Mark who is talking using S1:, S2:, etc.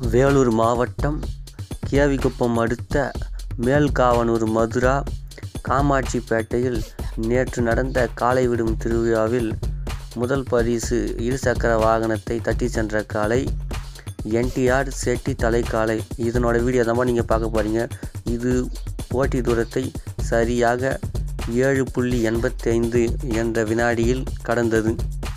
S1: வேலூர் மாவட்டம் கேவிக்குப்பம் அடுத்த மேல்காவனூர் மதுரா காமாட்சிப்பேட்டையில் நேற்று நடந்த காளை விடும் திருவிழாவில் முதல் பரிசு இருசக்கர வாகனத்தை தட்டி சென்ற காளை என்டிஆர் செட்டி தலைக்காளை. இதனோட வீடியோ தான் நீங்கள் பார்க்க போகிறீங்க. இது ஓட்டி தூரத்தை சரியாக 7.85 என்ற வினாடியில் கடந்தது.